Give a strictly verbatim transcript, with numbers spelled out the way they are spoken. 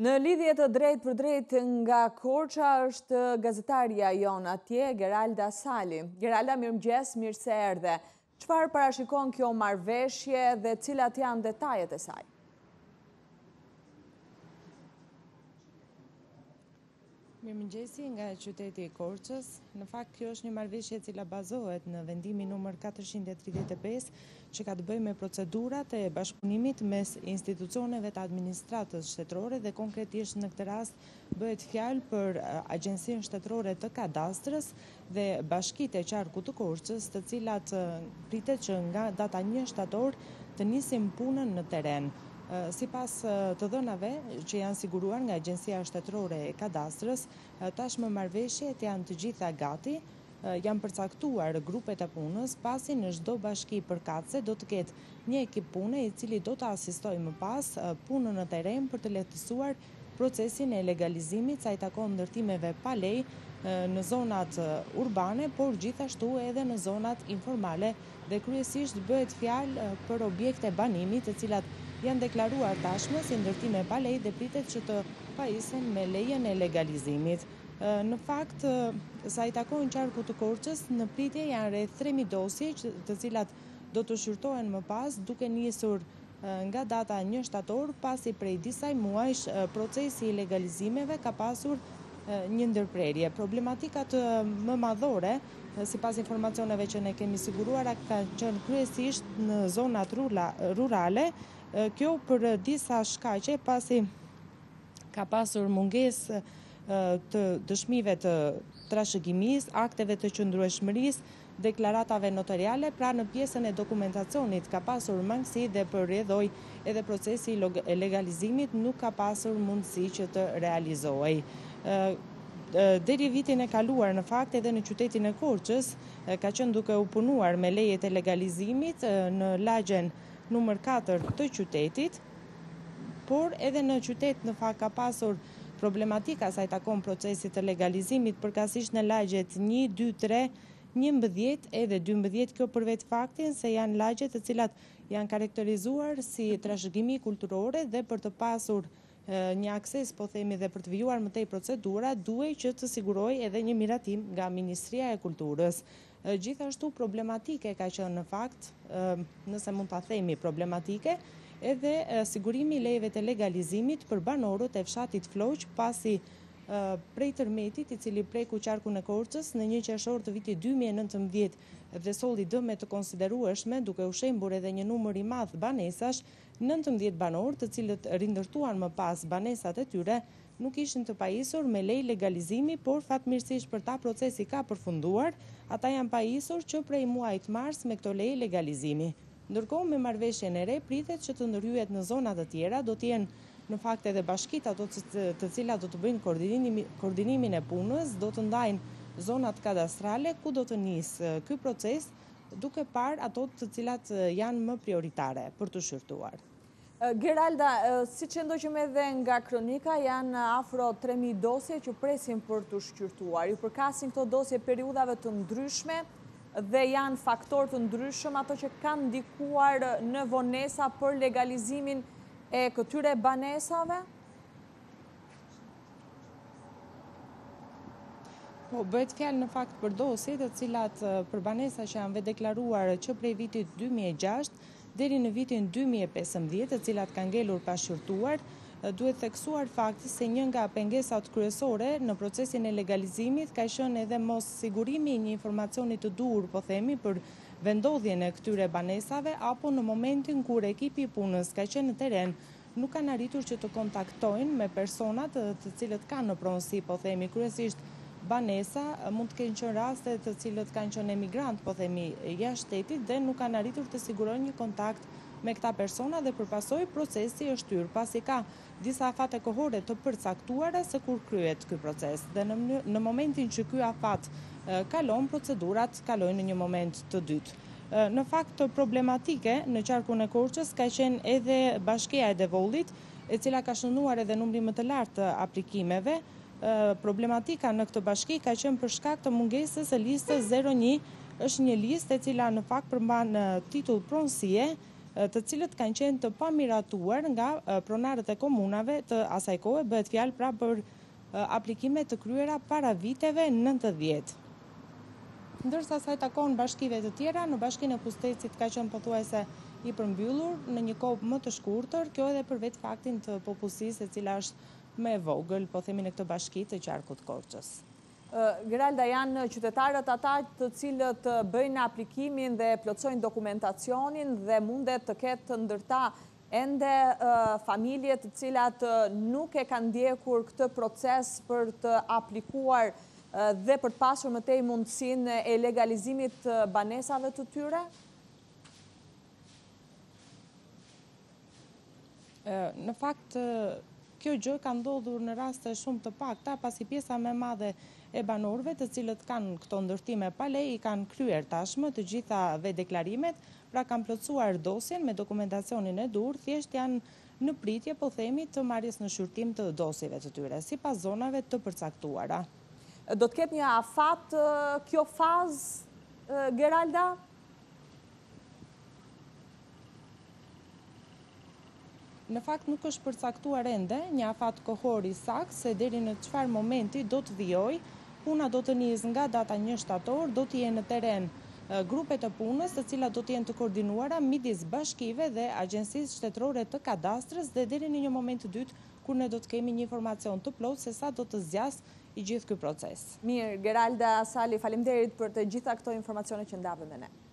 Në lidhje të drejt për drejt nga Korça është gazetarja jonë atje, Geralda Sali. Geralda, mirëmëngjes, mirë se erdhe. Çfarë parashikon kjo marrëveshje dhe cilat janë detajet e saj? Mirëmëngjesi nga qyteti i Korçës. Në fakt, kjo është një marrëveshje e cila bazohet në vendimin numër katërqind e tridhjetë e pesë që ka të bëjë me procedurat e bashkëpunimit mes institucioneve të administratës shtetërore dhe konkretisht në këtë rast bëhet fjalë për Agjencinë Shtetërore të Kadastrës dhe Bashkitë e Qarkut të Korçës, të cilat pritet që nga data një shtator të nisin punën në teren. Sipas të dhënave që janë siguruar nga Agjencia Shtetërore e Kadastrës, tashmë marrëveshjet janë të gjitha gati, janë përcaktuar grupet e punës, pasi në çdo bashki përkatëse do të ketë një ekip pune i cili do të asistojë më pas punën në teren për të lehtësuar procesin e legalizimit sa i takon ndërtimeve pa lejë në zonat urbane, por gjithashtu edhe në zonat informale dhe kryesisht bëhet fjalë për objekte banimi, të cilat janë deklaruar tashmë si ndërtime pa lejë dhe pritet që të pajisen me lejen e legalizimit. Në fakt, sa i takon qarkut të Korçës, në pritje janë rreth tre mijë dosje, të cilat do të shqyrtohen më pas, duke nisur nga data një shtator, pasi prej disaj muajsh procesi i legalizimeve ka pasur një ndërprerje. Problematikat më madhore, sipas informacioneve që ne kemi siguruar, ka qenë kryesisht në zonat rurale. Kjo për disa shkaqe, pasi ka pasur mungesë të dëshmive të trashëgimisë, akteve të qëndrueshmërisë, deklaratave notariale, pra në pjesën e dokumentacionit ka pasur mangësi dhe për rrjedhoj edhe procesi i legalizimit nuk ka pasur mundësi që të realizohej. Deri vitin e kaluar, në fakt, edhe në qytetin e Korçës ka qenë duke u punuar me lejet e legalizimit në lagjen numër katër të qytetit, por edhe në qytet në fakt ka pasur problematika sa i takon procesit të legalizimit, përkatësisht në lagjet një, dy, tre, njëmbëdhjetë edhe dymbëdhjetë, kjo për vetë faktin se janë lagje të cilat janë karakterizuar si trashëgimi kulturore dhe për të pasur një akses, po themi, dhe për të vijuar më tej procedura, duhej që të siguroj edhe një miratim nga Ministria e Kulturës. Gjithashtu problematike ka qenë në fakt, nëse mund ta themi problematike, edhe sigurimi i lejeve të legalizimit për banorët e fshatit Floq, pasi prej tërmetit i cili preku qarkun e Korçës në një qershor të vitit dy mijë e nëntëmbëdhjetë dhe solli dëme të konsiderueshme, duke u shembur edhe një numër i madh banesash, nëntëmbëdhjetë banorë të cilët rindërtuan më pas banesat e tyre, nuk ishin të pajisur me lejë legalizimi, por fatmirësisht për ta procesi ka përfunduar, ata janë pajisur që prej muajit mars me këto lejë legalizimi. Ndërkohë me marrëveshjen e re pritet që të ndërhyjet në zona të tjera, do të jenë në fakt edhe bashkitë ato të cilat do të bëjnë koordinimin e punës, do të ndajnë zonat kadastrale ku do të nisë ky proces, duke parë ato të cilat janë më prioritare për të shqyrtuar. Geralda, siç e ndoqëm edhe nga kronika, janë afro tre mijë dosje që presin për të shqyrtuar. Ju përkasin këto dosje periudhave të ndryshme dhe janë faktorë të ndryshëm ato që kanë ndikuar në vonesa për legalizimin e këtyre banesave? Po, bëhet fjalë në fakt për dosje të cilat për banesa që janë deklaruar që prej vitit dy mijë e gjashtë deri në vitin dy mijë e pesëmbëdhjetë, të cilat kanë ngelur pa shqyrtuar. Duhet theksuar fakti se një nga pengesat kryesore në procesin e legalizimit ka qenë edhe mos sigurimi i një informacioni të duhur, po themi, për vendodhjen e këtyre banesave, apo në momentin kur ekipi i punës ka qenë në teren, nuk kanë arritur që të kontaktojnë me personat të cilët kanë në pronësi, po themi, kryesisht banesa, mund të kenë qenë raste të cilët kanë qenë emigrant, po themi, jashtë shtetit dhe nuk kanë arritur të sigurojnë një kontakt me këta persona dhe përpasoj procesi është hyrë, pasi ka disa afate kohore të përcaktuara se kur kryhet ky proces. Dhe në, në momentin që ky afat kalon, procedurat kalojnë në një moment të dytë. Në fakt problematike në qarkun e Korçës ka qenë edhe Bashkia e Devollit, e cila ka shënuar edhe numri më të lartë të aplikimeve. Problematika në këtë bashki ka qenë për shkak të mungesës së listës zero një, është një listë e cila në fakt përmban titull pronësie, të cilët kanë qenë të pamiratuar nga pronarët e komunave të asaj kohe. Bëhet fjalë pra për aplikime të kryera para viteve nëntëdhjetë. Ndërsa sa i takon bashkive të tjera, në bashkinë e Pustecit ka qenë pothuajse i përmbyllur në një kohë më të shkurtër, kjo edhe për vetë faktin të popullsisë e cila është më e vogël, po themi në këtë bashki të qarkut Korçës. Geralda, janë qytetarët ata të cilët bëjnë aplikimin dhe plotësojnë dokumentacionin dhe mundet të ketë ndërta ende familje të cilat nuk e kanë ndjekur këtë proces për të aplikuar dhe për të pasur më tej mundësinë e legalizimit të banesave të tyre? Në fakt, kjo gjë ka ndodhur në raste shumë të pakta, pasi pjesa më e madhe e banorëve të cilët kanë këto ndërtime pa leje i kanë kryer tashmë të gjitha dhe deklarimet, pra kanë plotësuar dosjen me dokumentacionin e dur, thjesht janë në pritje, po themi, të marrjes në shqyrtim të dosjeve të tyre, sipas zonave të përcaktuara. Do të ketë një afat kjo fazë, Geralda? Në fakt nuk është përcaktuar ende një afat kohor i saktë se deri në çfarë momenti do të vijojë. Puna do të nisë nga data një shtator, do të jenë në teren grupe të punës, të cilat do të jenë të koordinuara midis bashkive dhe Agjencisë Shtetërore të Kadastrës dhe deri në një moment të dytë kur ne do të kemi një informacion të plotë se sa do të zgjas i gjithë ky proces. Mirë, Geralda Sali, faleminderit për të gjitha këto informacione që ndave me ne.